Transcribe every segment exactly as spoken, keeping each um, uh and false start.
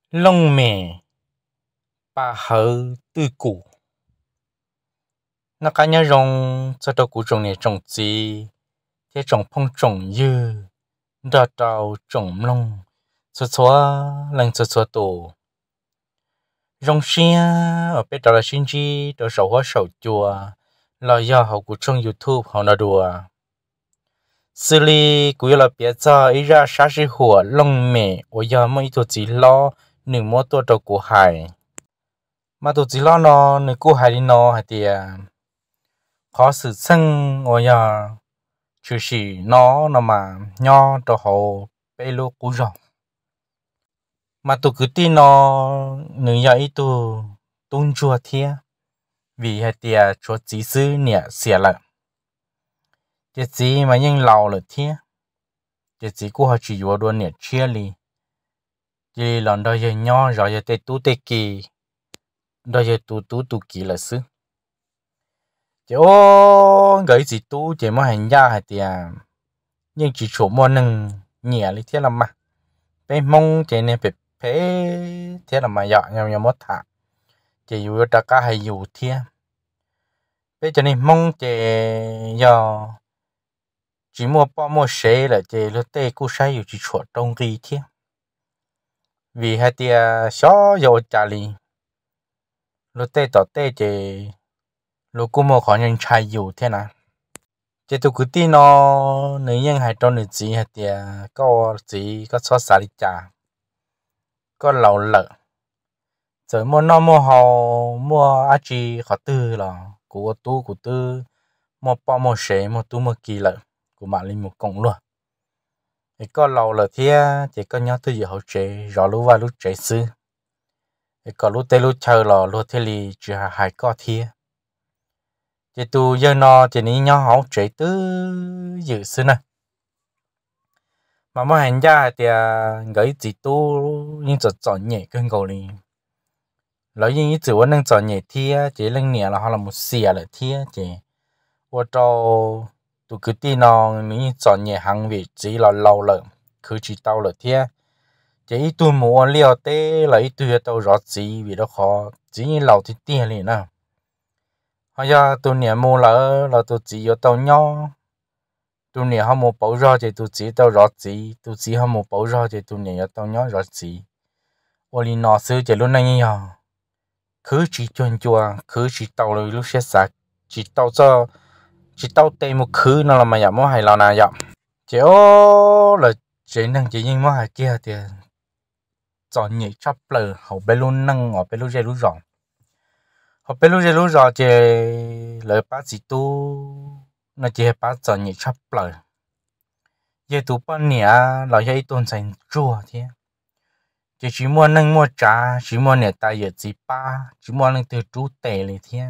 lông mè ba hở tư cụ nó cá nhớ rong cho tao cụ trồng này trồng gì thế trồng phong trồng dư đào tàu trồng lông xóa xóa lần xóa xóa tổ rong xia ở bên đó là sinh chi đó sầu hoa sầu chùa là do họ cụ trồng YouTube họ nói đùa xử lý cụ là biết cho ý ra sát sinh hùa lông mè ở giờ mấy tổ chỉ lo nửa mỗi tổ đầu cụ hải mà tổ chỉ lo nó nửa cụ hải đi nó hay tiệt khó xử sinh ở giờ chứ chỉ nó nó mà nho đồ hồ bê lô cú rong mà tôi cứ tin nó nửa giờ ít tôi tôn chùa thiê vì hay tiệt chúa chỉ sư nhẹ xỉa lại cái gì mà nhưng lâu rồi thiê cái gì cũng họ chỉ vô đua nhẹ chia li chỉ lần đó giờ nho rồi giờ tê tu tê kỳ đó giờ tu tu tu kỳ là sư chỉ ô cái gì tu chỉ mà hành gia hay tiệt nhưng chỉ chỗ mua nâng nhẹ li thế là mà bé mong chỉ nên phải phải thế là mà dọn nhau nhau mất thả chỉ dù ta cả hay dù thế bé cho nên mong chỉ giờ chỉ mua bao mua xe là chỉ lúc tây cũng sai dù chỉ chỗ trong gì thế vì hai tia xó dầu trả li lúc tây tỏ tây chỉ lúc cũng mua khó nhân trai dù thế nào chỉ tôi cứ tin nó nữ nhân hay trong nữ gì hay tia có gì có xóa xả đi trả có lẩu lợ giờ mua nó mua hầu mua á chi khó tư là của tu của tư mua bao mua xe mua tu mua kỳ lợ của bạn linh một cộng luôn thì có lẩu lợ thì chỉ có nhớ thứ gì hậu chế rồi lúc vào lúc chế sư thì có lúc tây lúc chờ là lúc thế li chỉ hai có thì chỉ tu giờ nó chỉ ní nhớ hậu chế tư dự sư này mà mua hàng gia thì gửi chỉ tu nhưng chọn chọn nhẹ cơn cầu liền lấy những chữ văn năng chọn nhẹ thì chỉ lên nhẹ là họ là một xìa là thì chỉ và cho tụ cứ tin nó những chọn nhẹ hàng vị chỉ là lâu lợ cứ chỉ tao là thì chỉ ít tu mua liều tê là ít tu tao rõ gì vì đó khó chỉ như lâu thì tiền liền nè họ giờ tu nhẹ mua là là tu chỉ có tao nhau tu nhẹ họ mua bảo rõ thì tu chỉ tao rõ gì tu chỉ họ mua bảo rõ thì tu nhẹ tao nhau rõ gì và li nó xưa chỉ luôn này nhở cứ chỉ chuyên chùa cứ chỉ tàu rồi lúc xe sạc chỉ tàu cho chỉ tàu tây một khứ nó là mà giảm hay là nào giảm chỉ ô là chỉ năng chỉ nhưng mà hay kia thì chọn nhị chấp lờ hậu bên luôn năng ở bên luôn dây luôn rộng hậu bên luôn dây luôn rộng chỉ lời bác chỉ tu nó chỉ bác chọn nhị chấp lờ giờ tu bao nhiêu là dây tuần thành chùa thế chỉ chỉ mua nâng mua trà chỉ mua nè tay giờ chỉ ba chỉ mua nâng từ chú tệเลยthế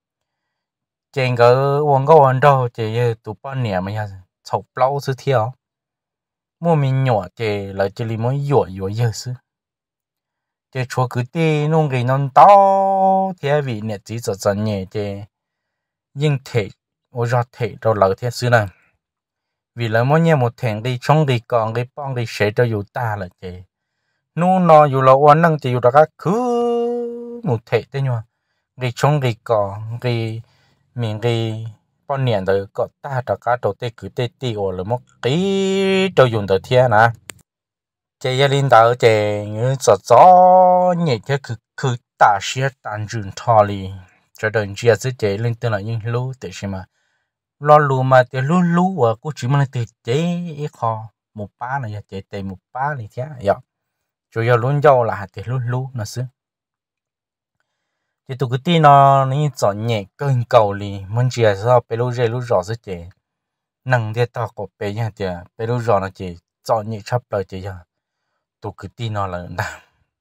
trên cái uống cái uống đâu chỉ giờ tụ bao nhiêu mà giờ chọc lâu chứ theo mua mình nhỏ chỉ là chỉ li mới nhỏ nhỏ giờ chứ chỉ cho cứ đi nông cái nông to thế vì nè chỉ cho chân nhẹ chỉ nhưng thể ở ra thể đâu là thế chứ này vì là mỗi nhà một thằng đi trong đi còn đi bong đi sẽ cho dù ta là chỉ nu nó dù là oan năng thì dù là các cứ một thể thế nhá cái trong cái cỏ cái miệng cái bao nhiêu rồi có ta đã cả đầu tê cứ tê tê ở là một cái đồ dùng đầu tiên nè chơi gia đình đạo chơi như gió gió nhẹ thế cứ cứ ta sẽ tàn dừng thò li cho đến chia sẻ chơi lên tên là những lú để xem mà lo lú mà thì lú lú và cũng chỉ mà từ chơi ít khó một ba này chơi tê một ba này thế vậy chủ yếu luôn dâu là hạt luôn luôn nó xứ thì tụi cái tin nó nó chọn nhẹ cơn cầu li muốn chia sao bé lúc dễ lúc rõ sẽ chế năng để tao có bé nha thì bé lúc rõ nó chế chọn nhẹ chấp lời chế giờ tụi cái tin nó là nào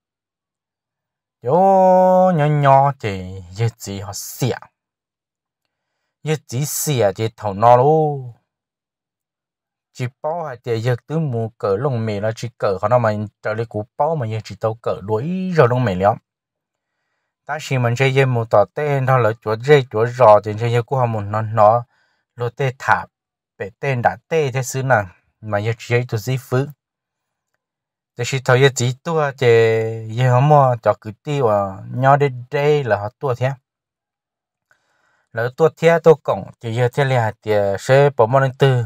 yo nhỏ nhỏ thì giờ chỉ họ xỉa giờ chỉ xỉa thì thầu nó luôn chỉ bao hay thì giờ tứ mua cỡ lông mè là chỉ cỡ họ nó mà trở lại cú bao mà giờ chỉ tao cỡ đuổi rồi lông mè lắm ta chỉ mình chơi giờ mua tọt tên thôi là chuột dây chuột giò thì chơi giờ cũng không muốn nó nó lô tê thả bể tên đã tê thế xứ nào mà giờ chơi tụi gì phứ thì chỉ thầu giờ chỉ tua thì giờ họ mua cho cứ tiêu à nhau đây đây là họ tua thế lỡ tua thế tua cổng thì giờ thế là thì sẽ bỏ món từ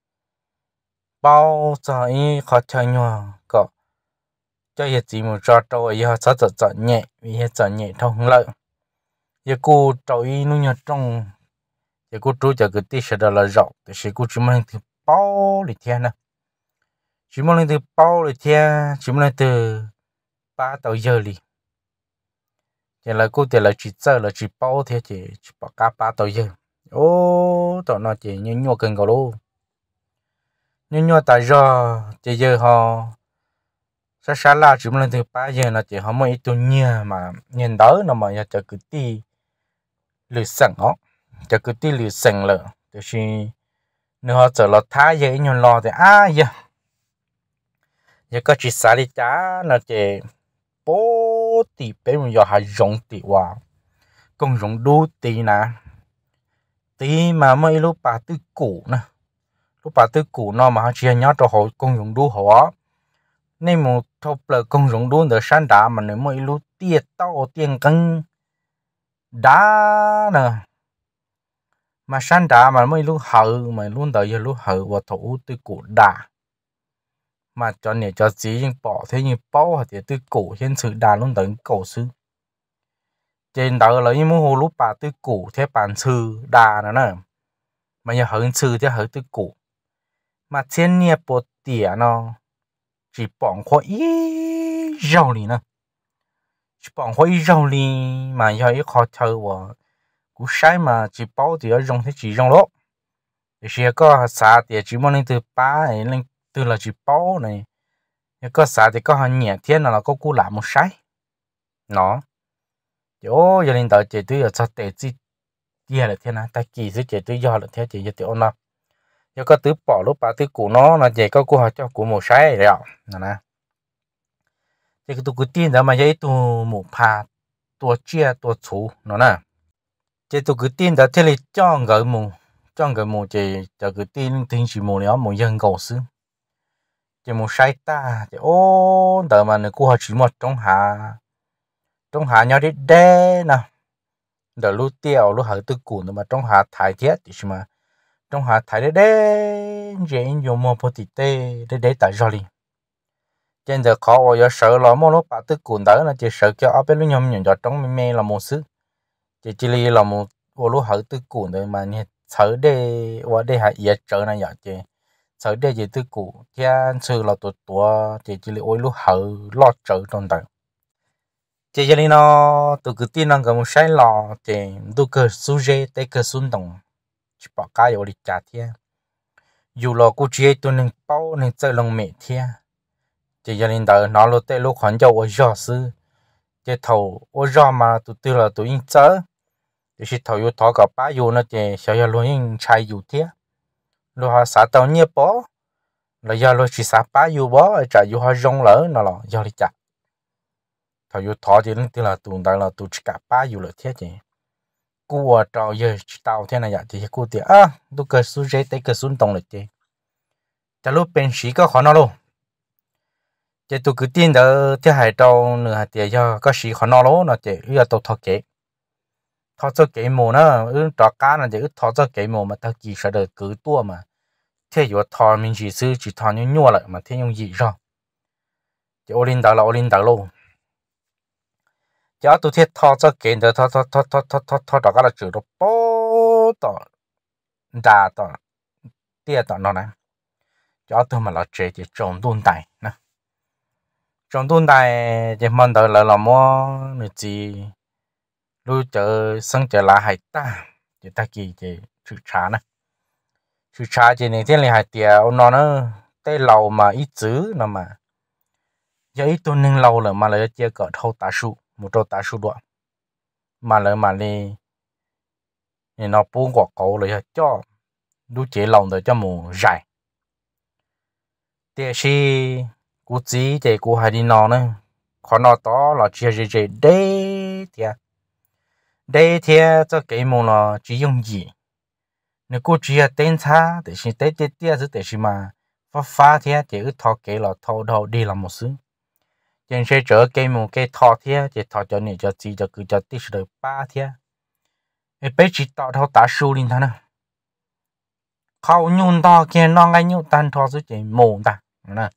bao giờ ý khó chơi nhau có cho giờ chỉ một trò trâu giờ họ sẽ chọn chọn nhẹ vì họ chọn nhẹ thông lợi giờ cô trâu ý nó nhớ trong giờ cô chú cho cái tí sẽ là rộng thì sẽ cô chỉ mang từ bao để theo nè chỉ mang từ bao để theo chỉ mang từ ba tàu giờ đi giờ là cô thì là chỉ giờ là chỉ bao thế chỉ chỉ bảo cả ba tàu giờ ô tao nói chỉ như nhau cần cầu luôn như nhau tại do chỉ giờ họ sa sa là chỉ mang từ ba giờ là chỉ họ mới tụi nhia mà nhìn đỡ nó mà giờ cho cái tí lười sẵn ó cho cái tí lười sẵn là thì nếu họ trở lại thái vậy nhau lo thì à giờ giờ có chỉ xả đi chả là chỉ bố thì bé mình giờ hay dùng thì wow công dụng đủ tí nè tí mà mấy lúc bà tư cũ nè lúc bà tư cũ nó mà họ chỉ nhớ cho họ công dụng đủ họ nên một thộp là công dụng đủ để sáng đá mà nếu mấy lúc tiệt tao tiền cân đá nè mà sáng đá mà mấy lúc hở mà luôn đợi giờ lúc hở và thủ tư cũ đá mà cho nên cho chỉ những bỏ thế như bao thì tư cũ hiện sự đá luôn đợi cổ sư trên đó là những mô hồ lúc bà tư cũ thế bản sư đà nữa nè mà giờ hứng sư thế hứng tư cũ mà trên nhẹ bộ tỉa nó chỉ bỏng khoa ý rau lì nè chỉ bỏng khoa ý rau lì mà giờ ý khó thơ và cú sai mà chỉ bao thì ở trong thế chỉ trong đó thì sẽ có xả thì chỉ muốn lên từ ba này lên từ là chỉ bao này có xả thì có hàng nhẹ thiên là có cú làm một sai nó chỗ giờ linh đạo chỉ tôi ở cho tệ gì kia là thế nào ta kỳ sự chỉ tôi do là thế chỉ cho tiểu nó giờ có tứ bỏ lúc ba tứ cũ nó là chỉ có cô hỏi cho của một sai rồi nè nè thì cái tụ cái tiền đó mà vậy tụ một pa tụ chia tụ chủ nó nè chỉ tụ cái tiền đó thế là chọn cái mù chọn cái mù chỉ cho cái tiền tiền chỉ mù nữa một dân cầu sư chỉ một sai ta chỉ ô đợi mà người cô hỏi chỉ một trong hạ trong hạ nhau đi đê nè đợt lúc tiêu lúc hở tư cũ mà trong hạ thái thiết thì mà trong hạ thái đê đê dễ dùng một bộ tịch tê để để tại rồi trên giờ khó ở giờ sợ là một lúc bà tư cũ đó là chỉ sợ cho ở bên lúc nhom nhom cho trong mê mê là một sự chỉ chỉ là một bộ lúc hở tư cũ rồi mà nghe sợ đê và đê hạ giờ trở này giờ chỉ sợ đê gì tư cũ thiên sự là tuổi tuổi chỉ chỉ là ôi lúc hở lo trở trong đời chỉ cho nên nó tụi cứ tin rằng cái một sai lò thì tụi cứ suy nghĩ tới cái xung động chỉ bảo cái ở đi trả thiệt dù là cô chị tụi nên bao nên chơi lòng mẹ thiệt chỉ cho nên đó nó lúc tới lúc khoản cho ở rõ sư chỉ thầu ở rõ mà tụi tôi là tụi in chơi thì chỉ thầu yêu thọ cả ba yêu nó chỉ sợ yêu luôn in chạy yêu thiệt lúc họ xả tàu nhẹ bó là do lúc chỉ xả ba yêu bó trả yêu họ rong lỡ nó là do đi trả thầu yêu thọ thì nó tức là tụi đó là tụi chỉ cả ba yêu là thế chứ cua trò giờ tàu thế này vậy thì cua thì à tôi cơ suy nghĩ tới cơ xung động là chứ cho lúc bên sĩ có khó nó luôn chứ tôi cứ tin đó thế hải trâu nữa thì do có sĩ khó nó luôn nó chứ bây giờ tôi thọ kệ thọ cho kệ mù nó ừ trò cá là chứ thọ cho kệ mù mà tao chỉ sợ được cứ tua mà thế giờ thọ mình chỉ sư chỉ thọ như nhua lại mà thế nhung gì rồi chứ ô linh đạo là ô linh đạo luôn cho tôi thiết thọ cho kệ được thọ thọ thọ thọ thọ thọ thọ đó cái là chữ đó bố tỏ đà tỏ tia tỏ nó này cho tôi mà là chế thì trồng đun tài nè trồng đun tài thì mình đợi là làm mua người gì lưu chợ sân chợ là hải ta thì ta kỳ thì chữ trà nè chữ trà thì này thế này hải tiệt nó nó tay lầu mà ít chữ nó mà giờ ít tuần nên lầu là mà lại chia cỡ thâu tá su một trâu tá su đoạn mà lại mà đi thì nó buông quả cầu lại cho đu chế lòng để cho mù dài thì khi cú chỉ thì cú hay đi nó nữa còn nó to là chia chia chia đây thì đây thì cho cái mù là chỉ dùng gì nếu cú chia tên xa thì chỉ tên tên tên thì chỉ mà phát phát thì chỉ ước thọ cái là thọ đầu đi làm một xứ trên xe chở cây mù cây thọ thế chỉ thọ cho này cho gì cho cứ cho tí được ba thế ấy bé chỉ tạo thao tá su linh thằng nào khâu nhung to kia non ngay nhung tan thọ dưới chỉ mù ta nè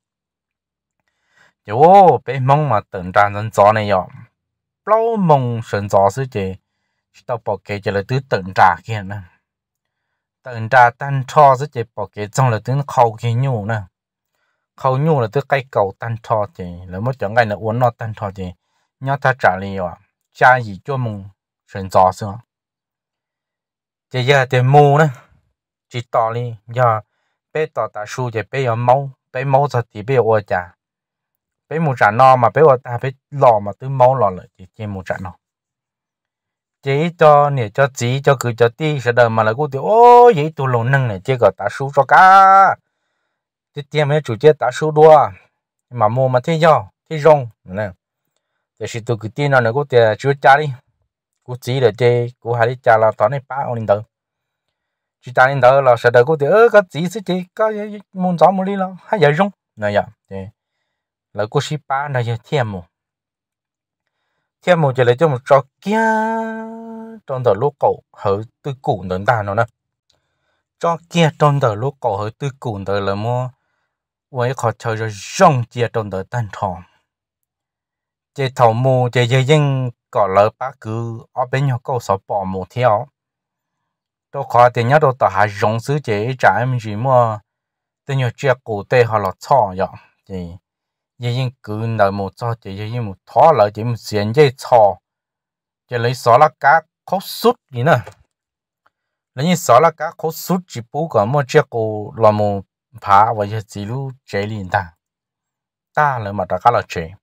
chỗ bé mong mà tận tràn dân gió này rồi lâu mong sân gió dưới chỉ tao bỏ cái chỉ là tứ tận trà kia nè tận trà tan thọ dưới chỉ bỏ cái trong là tứ khâu kia nhung nè khâu nhung là tứ cây cầu tan thọ chỉ là mất chẳng cái là uốn nó tan thọ chỉ nhớ ta trả lời rồi cha gì cho mong sân gió xưa chỉ giờ thì mù nè chỉ tỏ đi giờ bé tỏ ta su chỉ bé giờ máu bé máu thật thì bé ở chả bé mù trả no mà bé ở ta bé lò mà tứ máu lò lại chỉ chỉ mù trả no chỉ cho nè cho chỉ cho cứ cho ti sẽ đợi mà là cô thì ô vậy tụ lồng nâng này chỉ có ta su cho cả thì tiêm mấy chủ chế ta su đua mà mù mà thế giờ thế rong nè thì chỉ tụ cứ tin nào nữa cô thì chưa trả đi cô chỉ là chơi cô hay đi trả là tao này ba ông đỡ chỉ trả lên đỡ là sẽ đỡ cô thì ơ cái gì chứ chị có muốn gió muốn đi là hay giờ rong này vậy thì là cô sĩ ba này giờ thêm một thêm một chỉ là cho một trò kia trong tờ lúc cậu hơi tư cụ đến ta nó nè trò kia trong tờ lúc cậu hơi tư cụ tới là mua với khó chơi rồi rong chia trong tờ tan thòng chế thầu mù chế dây dân có lỡ bác cứ ở bên nhau câu sợ bỏ mù theo tôi khó thì nhớ đâu tao hay rong xứ chế trả em gì mua tôi nhớ chia cổ tê họ là cho vậy thì dây dân cứ nợ một cho chế dây dân một thó lại chỉ một xiên dây cho chế lấy xó là cá khó sút gì nè lấy như xó là cá khó sút chỉ bố cả mua chia cổ là một phá và giờ chỉ lu chế liền ta ta là mà ta cá là chế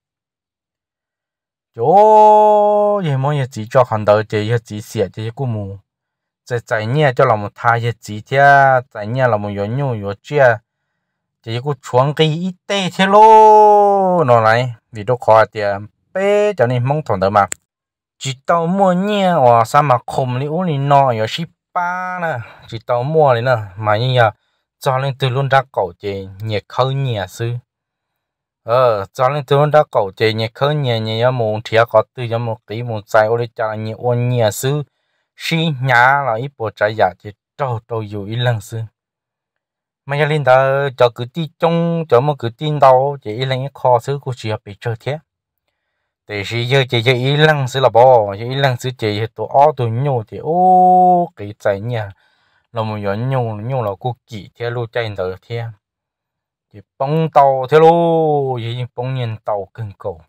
chỗ gì mà giờ chỉ cho hắn đỡ chế giờ chỉ xỉa chế cũng mù在在年叫我们他也几天，在年我们有牛有鸡，这一个床给一袋去喽，拿来你都快点，别叫你蒙头的嘛。直到末年哇，什么空里屋里闹有十八呢，直到末里呢，嘛人呀，早lên từ luôn ra cổ chế nhiệt khâu nhẹ sư, ờ,早lên từ luôn ra cổ chế nhiệt khâu nhẹ nhẹ ya muốn thiệt có từ ya một tí muốn sai ô đi trả nhiệt ôn nhẹ sư. Xí nhà là ít bộ trái giả thì trâu trâu dù ít lần xưa mà gia linh ta cho cứ tin trong cho một cứ tin đâu chỉ ít lần khó xứ của chị bị chơi thế để chỉ giờ chỉ giờ ít lần xưa là bỏ chỉ ít lần xưa chỉ tổ ó tổ nhau thì ô cái trái nhà là một nhóm nhau nhau là cô chỉ theo lối chạy tới thế thì bông tàu theo lối chỉ bông nhiên tàu cưng cầu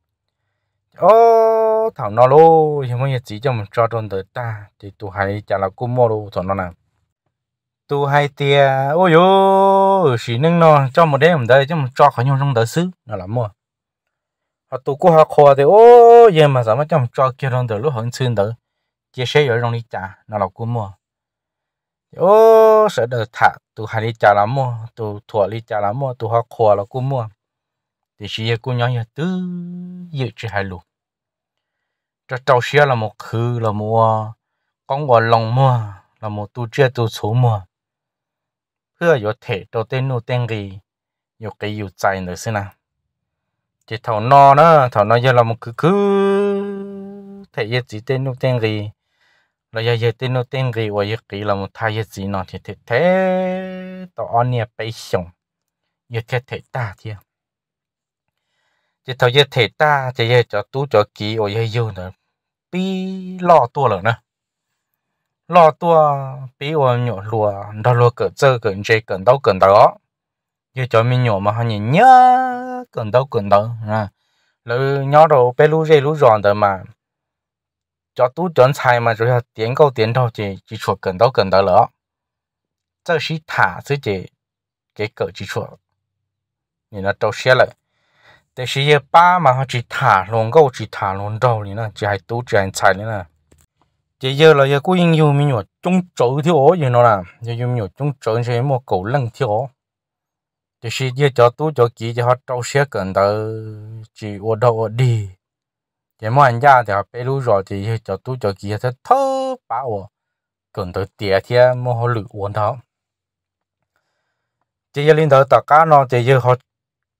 ô thằng nó lô nhưng mà chỉ cho một trò tròn tới ta thì tụi hay chả là cú mò lô thằng nó nè tụi hay tia ôi yo xí nâng nó cho một đêm đây cho một trò khỏi nhau trong đời xứ nó làm mua họ tụi cô họ khoa thì ô giờ mà sao mà cho một trò kia trong đời lúc hận xuyên đời chia sẻ ở trong đi trả nó là cú mò ô sợ đời thả tụi hay đi trả làm mua tụi thua đi trả làm mua tụi họ khoa là cú mò thì chỉ cô nhỏ như tứ dự chỉ hai luôn cho trâu xía là một khứ là một con bò lòng mua là một tu chia tu số mua พื่อ có thể đầu tiên nô tên gì có cái yêu chạy nữa xem nào chỉ thầu no đó thầu no giờ là một khứ khứ thể hiện chỉ tên nô tên gì là giờ giờ tên nô tên gì và giờ cái là một thay gì nó thì thế thế tao anh nhỉ bây xong giờ thế thế ta thiệt chỉ thầu giờ thể ta chỉ giờ cho tu cho kỹ ở giờ yêu nữa bi lo tua rồi nè lo tua bi ở nhỏ lùa đó lùa cỡ chơi cỡ chơi cỡ đâu cỡ đó giờ cho mình nhỏ mà họ nhìn nhớ cỡ đâu cỡ đó à rồi nhỏ đồ bé lú dê lú giòn rồi mà cho tu chọn菜嘛就是点够点到chỉ chỉ chuột cỡ đâu cỡ đó了这是他自己给cỡ chỉ chuột你那都写了แต่是也爸嘛，只塔龙狗只塔龙豆哩呢，只还都只还菜哩呢。这有了也古人有没有种粥条哦，有了啦，也有没有种粥是么狗冷条。就是也叫都叫几就好找些跟到只我到我地，这么人家的北路上这也叫都叫几他偷把我跟到第二天么好绿我头。这些领导大家呢，这些好。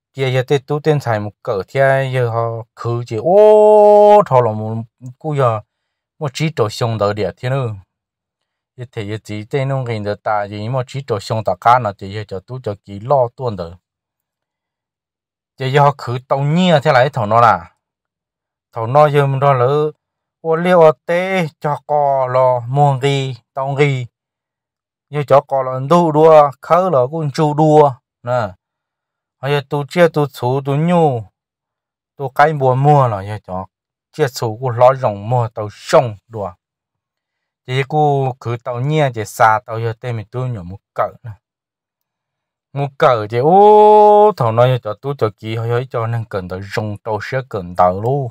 kia giờ tết tu tiên xài một cỡ thế giờ họ khử chỉ ô thọ là một cú giờ một chỉ tổ xong đầu địa thế nữa giờ thì giờ chỉ tên nông dân được ta gì một chỉ tổ xong tất cả nó thì giờ cho tu cho kỹ lo tuần được giờ giờ họ khử tàu nhia thế lại thọ nó là thọ nó giờ mình đó lỡ ô liêu tê cho cò lo muông gì tàu gì giờ cho cò là đu đua khớ là cũng chu đua nè hay tu chia tu chủ tu nhu tu cái mùa mùa là giờ cho chia chủ của lo rồng mùa tàu sông đùa chỉ cô cứ tàu nhia chỉ xa tàu giờ tên mình tu nhỏ một cỡ nè một cỡ chỉ ô thằng nói cho tu cho kỹ hay cho nên cần tàu rồng tàu sẽ cần tàu luôn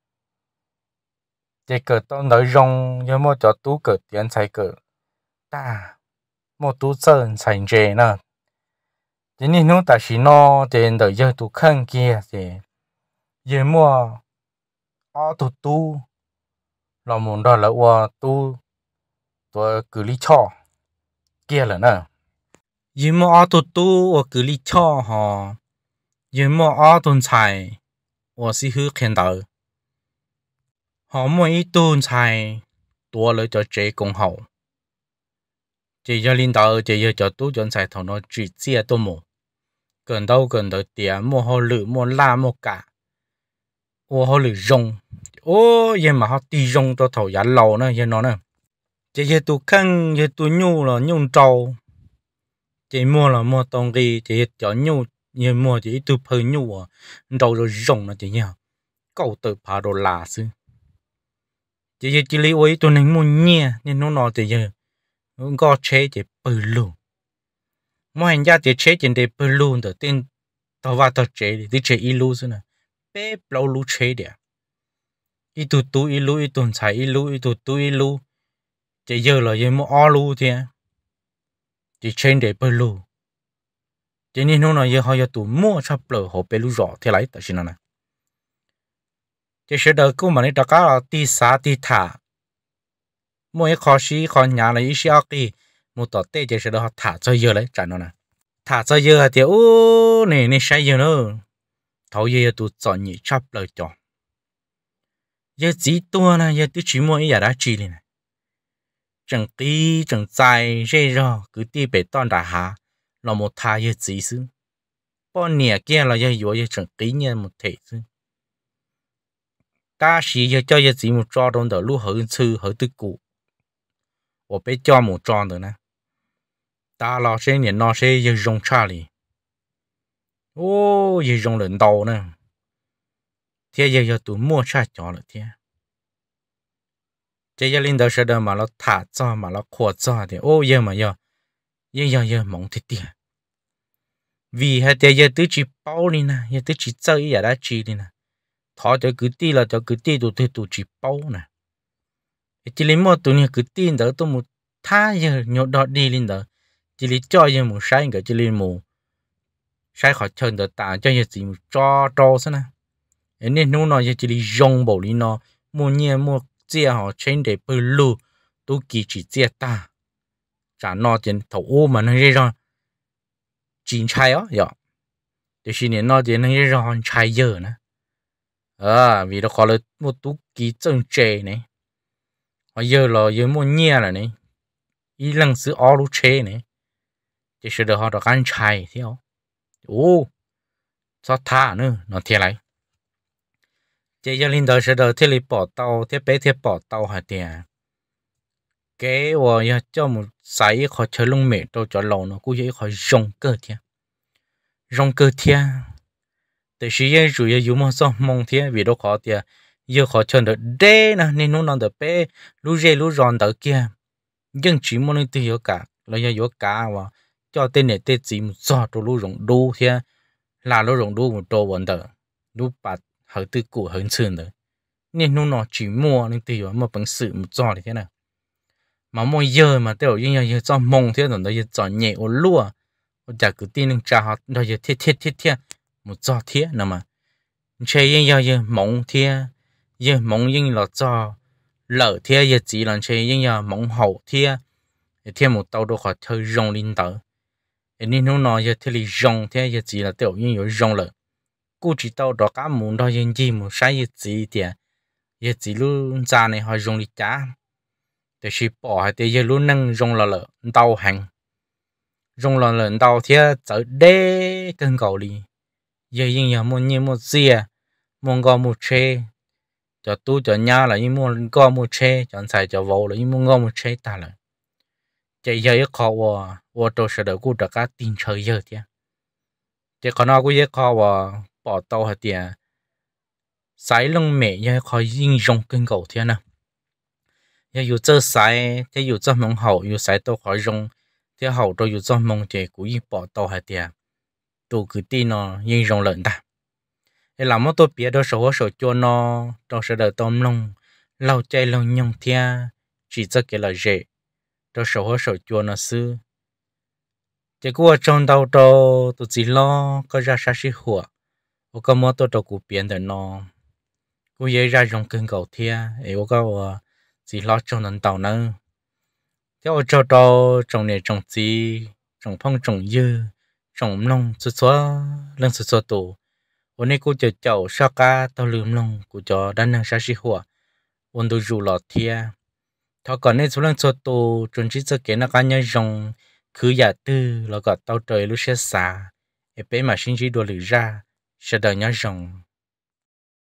chỉ cỡ tàu tàu rồng giờ mua cho tu cỡ tiền xài cỡ ta mua tu sơn xài dễ nè chỉ nên nó tại vì nó tiền đời giờ tu khăn kia thì giờ mua ở tu tu là muốn đó là qua tu tôi cứ lý cho kia là nè giờ mua ở tu tu và cứ lý cho họ giờ mua ở tuần xài và sĩ hứa khen đời họ mua ít tuần xài tua lại cho chế công hậu chỉ cho linh đạo chỉ giờ cho tu chọn xài thằng nó chỉ chia tôi mua cần đâu cần đâu tiền mua họ lử mua la mua cả ô họ lử rong ô giờ mà họ đi rong cho thầu giá lầu nữa giờ nó nè chỉ giờ tu khăn giờ tu nhu là nhu trâu chỉ mua là mua tông đi chỉ cho nhu giờ mua chỉ tu phơi nhu à trâu rồi rong là chỉ nhau câu từ phá đồ là xứ chỉ giờ chỉ lấy ôi tu nên mua nhẹ nên nó nói chỉ giờ có chế chỉ bự luôn mỗi hành gia thì chế chỉ để bự luôn được tên tao vào tao chế thì chế ilu xí nè bé lâu lu chế đấy ít tu tu ilu ít tuần xài ilu ít tu tu ilu chỉ giờ là giờ mua all lu thì chỉ chế để bự luôn cho nên nó nói giờ họ giờ tu mua sắp lỡ họ bé lu rõ thế lại tại sao nè chỉ sẽ đợi cô mà này tất cả là đi xa đi thả mỗi khó sĩ khó nhà là ít xíu đi một tờ tê chỉ sẽ được thả cho giờ lấy trả nó nè thả cho giờ thì ô này này sai giờ nữa thầu giờ tụt chọn nhị chấp lời cho giờ chỉ tua nè giờ tụi chỉ mua ý đã chỉ này chẳng tí chẳng dài dễ rồi cứ đi bể toàn đã há là một thà giờ chỉ xứ bọn nè kia là giờ yếu giờ chẳng tí như một thể xứ ta chỉ giờ cho giờ chỉ một trò đông đỡ lúc hơi sư hơi tư cụ我被叫母装的呢，大老些年那些也用差哩，哦，也用人刀呢，天也要都摸差脚了天，这些领导说的嘛了塔造嘛了扩造的，哦也嘛要，也要要忙的点，vì hai天也都去包哩呢，也都去做也来去哩呢，他就cứ đi là就cứ đi都都都去包呢。chỉ lấy một tụi này cứ tin đó tôi một thay giờ nhột đọt đi lên đó chỉ lấy cho giờ một sai cái chỉ lấy một sai khỏi chân đó ta cho giờ chỉ một cho cho thế nào nên nó nói giờ chỉ lấy dùng bảo lý nó mua nhẹ mua chia họ trên để bơi lù tôi kỳ chỉ chia ta trả nó tiền thầu ô mà nó ra rồi chín chai á vậy thì xin nên nó tiền nó ra rồi chai giờ nè à vì nó khó là một tú kỳ chân chế này giờ là giờ mua nhẹ là này, ý lần sự ở lúc chế này, chỉ sợ được họ được ăn chay theo, ô, sao thả nữa, nó thiệt lại, chỉ giờ linh đạo sợ được thiết bị bỏ tàu, thiết bị thiết bỏ tàu hả tiền, cái và giờ cho một sải khỏi chơi lông mẹ đâu cho lâu nó cũng dễ khỏi rong cơ thiệt, rong cơ thiệt, từ khi giờ rồi giờ dùng mà sao mong thiệt vì đâu khó thiệt. Giờ họ chơi được đê nè nên nó nằm được bé lú rê lú ròn được kia nhưng chỉ muốn nên tiêu cả là giờ yếu cả và cho tên này tên chỉ một giọt đồ lú rồng đu thì là lú rồng đu một đồ vấn đề lú bát hơi tư cụ hơn xưa nữa nên nó nó chỉ mua nên tiêu mà bằng sự một giọt thế này mà mỗi giờ mà tiêu như giờ cho mông thế rồi giờ cho nhẹ ô lúa ô chả cứ tin nên trả họ rồi giờ thiết thiết thiết thiết một giọt thiết nào mà chơi như giờ giờ mông thiết giờ mong yên là cho lỡ thế giờ chỉ là chơi yên giờ mong hậu thế thế một tàu đồ họ chơi rong linh tờ nên nó nói giờ thế là rong thế giờ chỉ là tiểu yên giờ rong lỡ cú chỉ tàu đó cá muốn đó yên gì muốn sai yên gì thì yên gì luôn ra này họ dùng đi trả để chỉ bỏ hay để yên luôn nâng dùng là lợ tàu hành dùng là lợ tàu thì giờ đế cần cầu đi giờ yên giờ muốn như một gì à muốn có một xe cho tu cho nhà là muốn muốn có một xe chọn xài cho vô là muốn có một xe ta là chạy giờ ít khó và và tôi sẽ được cú được cá tin chơi giờ thì chỉ còn nó cũng ít khó và bỏ tàu hay tiền sai lông mẹ giờ khó yên dùng cần cầu thì nào giờอยู่这sai thìอยู่这门好有sai都khó用thì hậu rồiอยู่这门thì cũng yên bỏ tàu hay tiền tu cứ tin nó yên dùng lợn ta để làm một tôi biết đó số số cho nó đó sẽ đợi tôm lông lâu chạy lâu nhung thia chỉ cho cái là dễ đó số số cho nó sư chỉ có trong đầu đầu tôi chỉ lo có ra sát sĩ hùa我个么多都古变的呢，我也让用更高天，诶，我个我只老种能到呢，叫我找到种呢种子，种碰种叶，种弄做做，弄做做多，我那个就叫啥个到ลืม弄，กูจะ单能啥时候，我都入了天，他讲那做弄做多，总之这给那个人用，คืออย่าตื้อแล้วก็เต้าเตยรู้เชื่อสาเอเป้มาชินจีดัวหรือรา sẽ đợi nhớ rằng